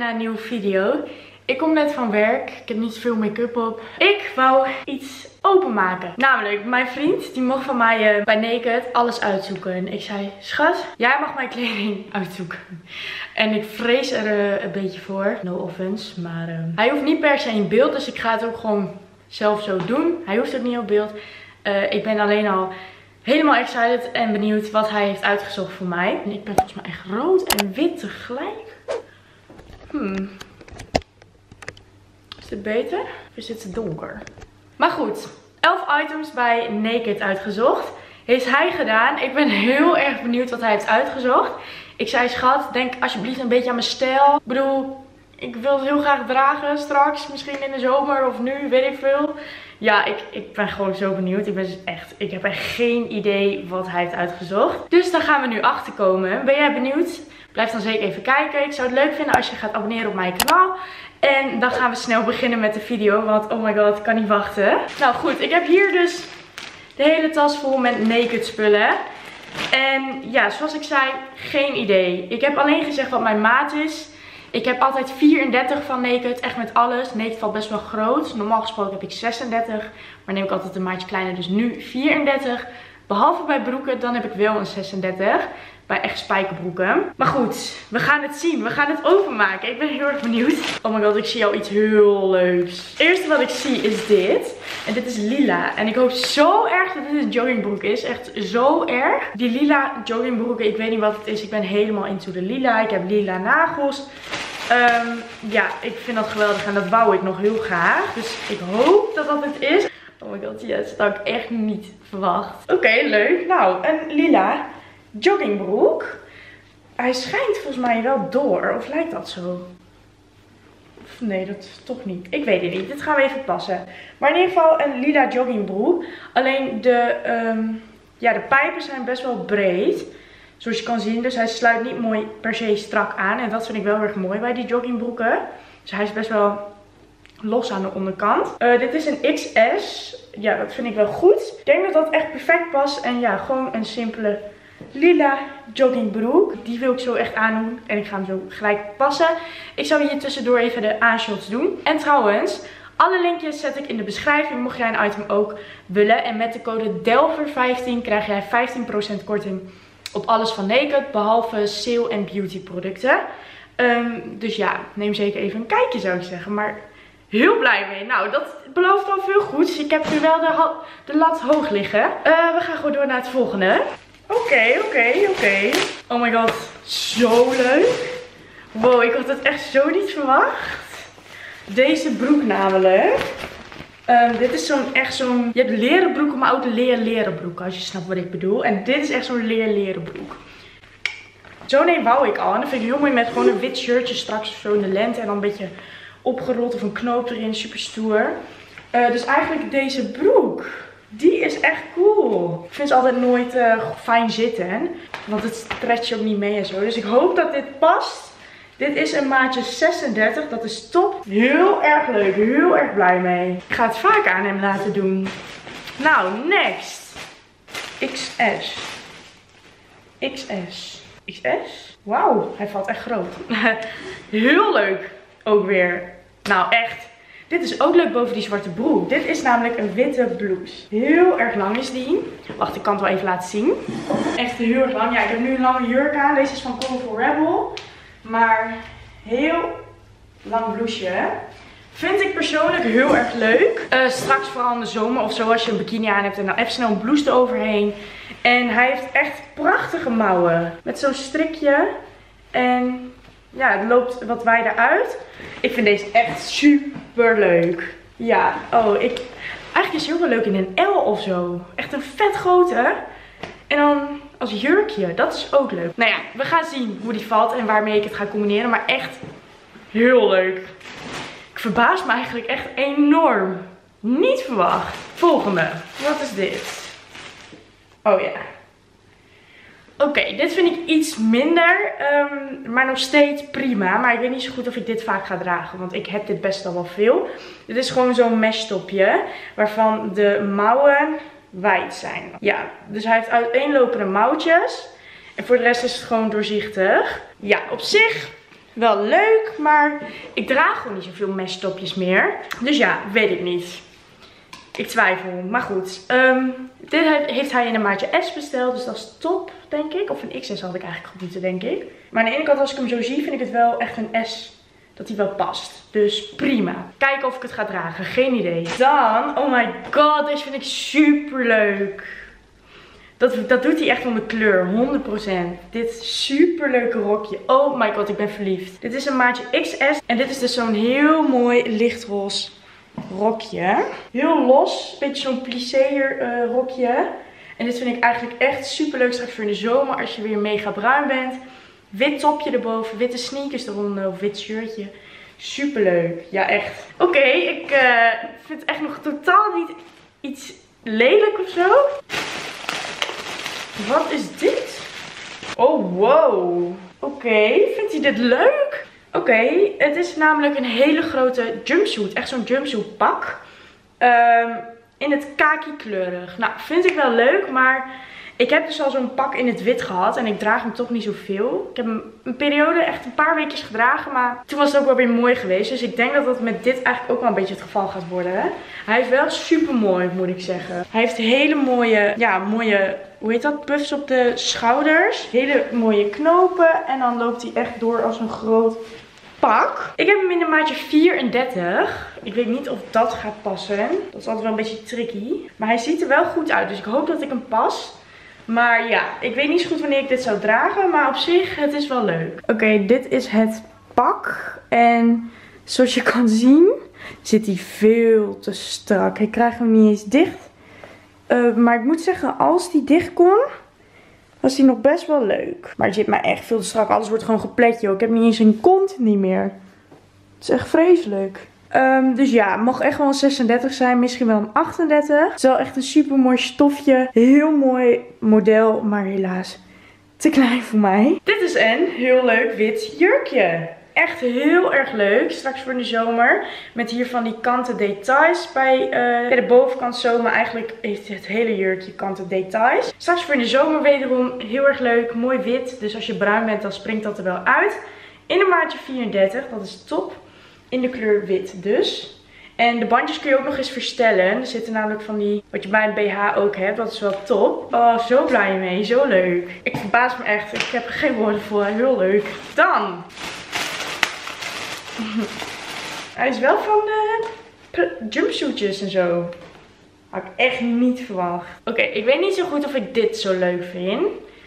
naar een nieuwe video. Ik kom net van werk, ik heb niet veel make-up op. Ik wou iets openmaken. Namelijk, mijn vriend die mocht van mij bij Naked alles uitzoeken. En ik zei, schat, jij mag mijn kleding uitzoeken. En ik vrees er een beetje voor. No offense, maar hij hoeft niet per se in beeld. Dus ik ga het ook gewoon zelf zo doen. Hij hoeft ook niet op beeld. Ik ben alleen al helemaal excited en benieuwd wat hij heeft uitgezocht voor mij. En ik ben volgens mij echt rood en wit tegelijk. Is het beter? Of is het te donker? Maar goed, 11 items bij Naked uitgezocht. Heeft hij gedaan. Ik ben heel erg benieuwd wat hij heeft uitgezocht. Ik zei, schat, denk alsjeblieft een beetje aan mijn stijl. Ik bedoel, ik wil het heel graag dragen straks. Misschien in de zomer of nu, weet ik veel. Ja, ik ben gewoon zo benieuwd. Ik heb echt geen idee wat hij heeft uitgezocht. Dus daar gaan we nu achter komen. Ben jij benieuwd? Blijf dan zeker even kijken. Ik zou het leuk vinden als je gaat abonneren op mijn kanaal. En dan gaan we snel beginnen met de video. Want oh my god, ik kan niet wachten. Nou goed, ik heb hier dus de hele tas vol met Naked spullen. En ja, zoals ik zei, geen idee. Ik heb alleen gezegd wat mijn maat is. Ik heb altijd 34 van Naked, echt met alles. Naked valt best wel groot. Normaal gesproken heb ik 36. Maar neem ik altijd een maatje kleiner, dus nu 34. Behalve bij broeken, dan heb ik wel een 36. Bij echt spijkerbroeken. Maar goed, we gaan het zien. We gaan het openmaken. Ik ben heel erg benieuwd. Oh my god, ik zie al iets heel leuks. Het eerste wat ik zie is dit. En dit is lila. En ik hoop zo erg dat dit een joggingbroek is. Echt zo erg. Die lila joggingbroeken, ik weet niet wat het is. Ik ben helemaal into de lila. Ik heb lila nagels. Ja, ik vind dat geweldig. En dat wou ik nog heel graag. Dus ik hoop dat dat het is. Oh my god, yes. Dat had ik echt niet verwacht. Oké, leuk. Nou, een lila joggingbroek. Hij schijnt volgens mij wel door. Of lijkt dat zo? Of nee, dat toch niet. Ik weet het niet. Dit gaan we even passen. Maar in ieder geval een lila joggingbroek. Alleen de pijpen zijn best wel breed. Zoals je kan zien. Dus hij sluit niet mooi per se strak aan. En dat vind ik wel erg mooi bij die joggingbroeken. Dus hij is best wel los aan de onderkant. Dit is een XS. Ja, dat vind ik wel goed. Ik denk dat dat echt perfect past. En ja, gewoon een simpele lila joggingbroek. Die wil ik zo echt aandoen. En ik ga hem zo gelijk passen. Ik zal hier tussendoor even de aanshots doen. En trouwens, alle linkjes zet ik in de beschrijving. Mocht jij een item ook willen. En met de code DELVER15 krijg jij 15% korting op alles van Naked. Behalve sale en beauty producten. Dus ja, neem zeker even een kijkje zou ik zeggen. Maar heel blij mee. Nou, dat belooft al veel goeds. Ik heb nu wel de lat hoog liggen. We gaan gewoon door naar het volgende. Oké. Oh my god, zo leuk. Wow, ik had het echt zo niet verwacht. Deze broek namelijk. Dit is zo'n... Je hebt leren broeken, maar ook de leren broeken. Als je snapt wat ik bedoel. En dit is echt zo'n leren broek. Zo'n een wou ik al. En dat vind ik heel mooi met gewoon een wit shirtje straks of zo in de lente. En dan een beetje opgerold of een knoop erin. Super stoer. Dus eigenlijk deze broek. Die is echt cool. Ik vind ze altijd nooit fijn zitten. Want het stretcht ook niet mee en zo. Dus ik hoop dat dit past. Dit is een maatje 36. Dat is top. Heel erg leuk. Heel erg blij mee. Ik ga het vaak aan hem laten doen. Nou, next. XS. XS? Wauw, hij valt echt groot. Heel leuk. Ook weer. Nou, echt. Dit is ook leuk boven die zwarte broek. Dit is namelijk een witte blouse. Heel erg lang is die. Wacht, ik kan het wel even laten zien. Echt heel erg lang. Ja, ik heb nu een lange jurk aan. Deze is van Colorful Rebel. Maar heel lang blouseje. Vind ik persoonlijk heel erg leuk. Straks vooral in de zomer of zo als je een bikini aan hebt. En dan even snel een blouse eroverheen. En hij heeft echt prachtige mouwen. Met zo'n strikje. En ja, het loopt wat wijder uit. Ik vind deze echt super leuk. Ja, eigenlijk is hij ook wel leuk in een L of zo. Echt een vet grote. En dan als jurkje, dat is ook leuk. Nou ja, we gaan zien hoe die valt en waarmee ik het ga combineren. Maar echt heel leuk. Ik verbaas me eigenlijk echt enorm. Niet verwacht. Volgende. Wat is dit? Oh ja. Oké, dit vind ik iets minder, maar nog steeds prima. Maar ik weet niet zo goed of ik dit vaak ga dragen, want ik heb dit best al wel veel. Dit is gewoon zo'n mesh topje, waarvan de mouwen wijd zijn. Ja, dus hij heeft uiteenlopende mouwtjes. En voor de rest is het gewoon doorzichtig. Ja, op zich wel leuk, maar ik draag gewoon niet zoveel messtopjes meer. Dus ja, weet ik niet. Ik twijfel, maar goed. Dit heeft hij in een maatje S besteld, dus dat is top, denk ik. Of een XS had ik eigenlijk goed moeten, denk ik. Maar aan de ene kant, als ik hem zo zie, vind ik het wel echt een S, dat hij wel past. Dus prima. Kijken of ik het ga dragen, geen idee. Dan, oh my god, deze vind ik super leuk. Dat doet hij echt om de kleur, 100%. Dit super leuke rokje. Oh my god, ik ben verliefd. Dit is een maatje XS. En dit is dus zo'n heel mooi lichtroze rokje. Heel los, beetje zo'n plissé rokje. En dit vind ik eigenlijk echt super leuk straks voor in de zomer als je weer mega bruin bent. Wit topje erboven, witte sneakers eronder of wit shirtje. Super leuk. Ja, echt. Oké, ik vind het echt nog totaal niet iets lelijk of zo. Wat is dit? Oh, wow. Oké, vindt hij dit leuk? Oké, het is namelijk een hele grote jumpsuit. Echt zo'n jumpsuit pak. In het kaki kleurig. Nou, vind ik wel leuk, maar ik heb dus al zo'n pak in het wit gehad. En ik draag hem toch niet zoveel. Ik heb hem een periode echt een paar weekjes gedragen. Maar toen was het ook wel weer mooi geweest. Dus ik denk dat dat met dit eigenlijk ook wel een beetje het geval gaat worden. Hè? Hij is wel super mooi, moet ik zeggen. Hij heeft hele mooie, ja, hoe heet dat? Puffs op de schouders. Hele mooie knopen. En dan loopt hij echt door als een groot pak. Ik heb hem in een maatje 34. Ik weet niet of dat gaat passen. Dat is altijd wel een beetje tricky. Maar hij ziet er wel goed uit. Dus ik hoop dat ik hem pas. Maar ja, ik weet niet zo goed wanneer ik dit zou dragen. Maar op zich, het is wel leuk. Oké, dit is het pak. En zoals je kan zien, zit hij veel te strak. Ik krijg hem niet eens dicht. Maar ik moet zeggen, als die dicht kon, was die nog best wel leuk. Maar het zit mij echt veel te strak. Alles wordt gewoon geplet, joh. Ik heb niet eens een kont niet meer. Het is echt vreselijk. Dus ja, het mag echt wel een 36 zijn. Misschien wel een 38. Het is wel echt een super mooi stofje. Heel mooi model. Maar helaas te klein voor mij. Dit is een heel leuk wit jurkje. Echt heel erg leuk. Straks voor de zomer. Met hier van die kanten details bij de bovenkant zo. Maar eigenlijk heeft het hele jurkje kanten details. Straks voor de zomer wederom heel erg leuk. Mooi wit. Dus als je bruin bent dan springt dat er wel uit. In een maatje 34. Dat is top. In de kleur wit dus. En de bandjes kun je ook nog eens verstellen. Er zitten namelijk van die, wat je bij een BH ook hebt. Dat is wel top. Oh, zo blij mee. Zo leuk. Ik verbaas me echt. Ik heb er geen woorden voor. Heel leuk. Dan. Hij is wel van de jumpsuitjes en zo. Had ik echt niet verwacht. Oké, ik weet niet zo goed of ik dit zo leuk vind.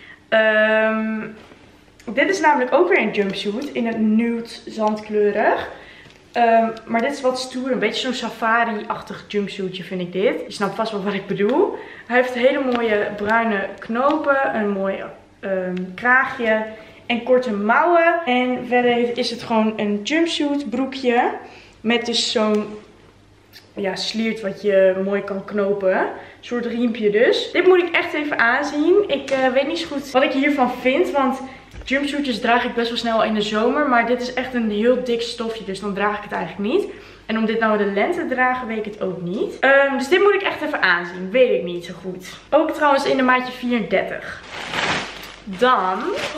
Dit is namelijk ook weer een jumpsuit in het nude zandkleurig. Maar dit is wat stoer. Een beetje zo'n safari-achtig jumpsuitje vind ik dit. Je snapt vast wel wat ik bedoel. Hij heeft hele mooie bruine knopen. Een mooi kraagje. En korte mouwen. En verder is het gewoon een jumpsuit broekje. Met dus zo'n sliert wat je mooi kan knopen. Een soort riempje dus. Dit moet ik echt even aanzien. Ik weet niet zo goed wat ik hiervan vind. Want jumpsuitjes draag ik best wel snel in de zomer. Maar dit is echt een heel dik stofje. Dus dan draag ik het eigenlijk niet. En om dit nou in de lente te dragen weet ik het ook niet. Dus dit moet ik echt even aanzien. Weet ik niet zo goed. Ook trouwens in de maatje 34. Dan,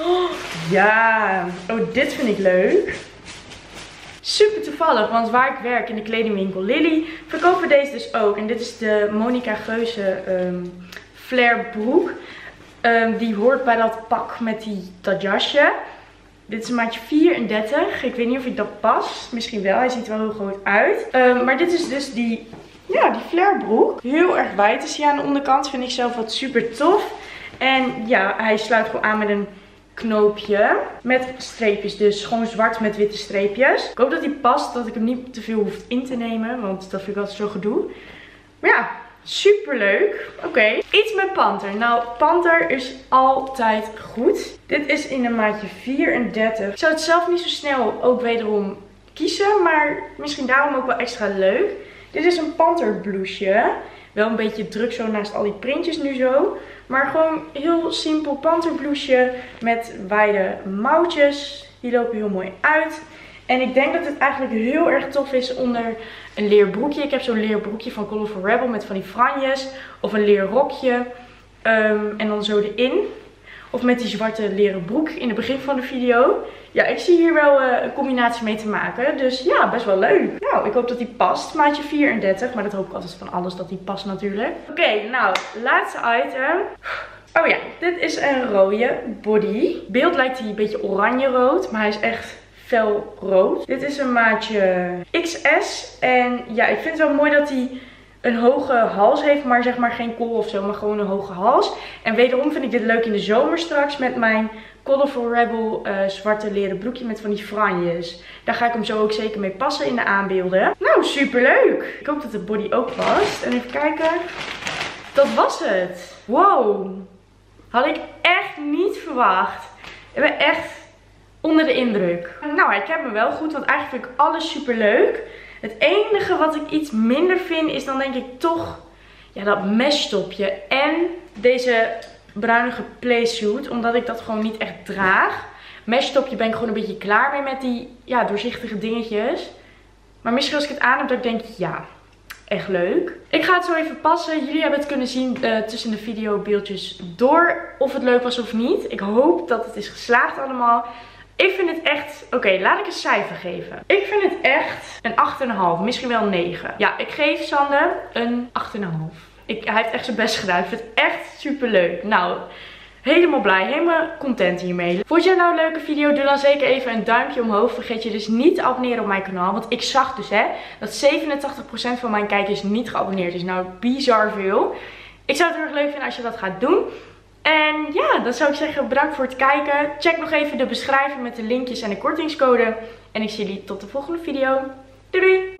ja, dit vind ik leuk. Super toevallig, want waar ik werk in de kledingwinkel Lily verkopen we deze dus ook. En dit is de Monica Geuze flare broek. Die hoort bij dat pak met dat jasje. Dit is een maatje 34. Ik weet niet of ik dat past. Misschien wel, hij ziet er wel heel groot uit. Maar dit is dus die flare broek. Heel erg wijd is hij aan de onderkant. Vind ik zelf wat super tof. En ja, hij sluit gewoon aan met een knoopje. Met streepjes, dus gewoon zwart met witte streepjes. Ik hoop dat hij past, dat ik hem niet te veel hoef in te nemen. Want dat vind ik altijd zo gedoe. Maar ja, super leuk. Oké, iets met panter. Nou, panter is altijd goed. Dit is in een maatje 34. Ik zou het zelf niet zo snel ook wederom kiezen. Maar misschien daarom ook wel extra leuk. Dit is een panter blouseje. Wel een beetje druk zo naast al die printjes nu zo. Maar gewoon heel simpel panterblouseje met wijde mouwtjes. Die lopen heel mooi uit. En ik denk dat het eigenlijk heel erg tof is onder een leerbroekje. Ik heb zo'n leerbroekje van Colorful Rebel met van die franjes. Of een leerrokje. En dan zo erin. Of met die zwarte leren broek in het begin van de video. Ja, ik zie hier wel een combinatie mee te maken. Dus ja, best wel leuk. Nou, ik hoop dat die past. Maatje 34. Maar dat hoop ik altijd van alles dat die past natuurlijk. Oké, nou, laatste item. Oh ja, dit is een rode body. Beeld lijkt hij een beetje oranje-rood. Maar hij is echt fel rood. Dit is een maatje XS. En ja, ik vind het wel mooi dat hij een hoge hals heeft, maar zeg maar geen kool of zo, maar gewoon een hoge hals. En wederom vind ik dit leuk in de zomer straks met mijn Colorful Rebel zwarte leren broekje met van die franjes. Daar ga ik hem zo ook zeker mee passen in de aanbeelden. Nou, super leuk. Ik hoop dat de body ook past. En even kijken. Dat was het. Wow. Had ik echt niet verwacht. Ik ben echt onder de indruk. Nou, ik heb me wel goed, want eigenlijk vind ik alles super leuk. Het enige wat ik iets minder vind is dan denk ik toch ja, dat meshtopje en deze bruinige playsuit. Omdat ik dat gewoon niet echt draag. Meshtopje ben ik gewoon een beetje klaar mee met die ja, doorzichtige dingetjes. Maar misschien als ik het aan heb dat ik denk ja, echt leuk. Ik ga het zo even passen. Jullie hebben het kunnen zien tussen de videobeeldjes door of het leuk was of niet. Ik hoop dat het is geslaagd allemaal. Ik vind het echt... Oké, laat ik een cijfer geven. Ik vind het echt een 8,5. Misschien wel een 9. Ja, ik geef Sander een 8,5. Hij heeft echt zijn best gedaan. Ik vind het echt super leuk. Nou, helemaal blij. Helemaal content hiermee. Vond jij nou een leuke video? Doe dan zeker even een duimpje omhoog. Vergeet je dus niet te abonneren op mijn kanaal. Want ik zag dus dat 87% van mijn kijkers niet geabonneerd is. Nou, bizar veel. Ik zou het heel erg leuk vinden als je dat gaat doen. En ja, dan zou ik zeggen bedankt voor het kijken. Check nog even de beschrijving met de linkjes en de kortingscode. En ik zie jullie tot de volgende video. Doei doei!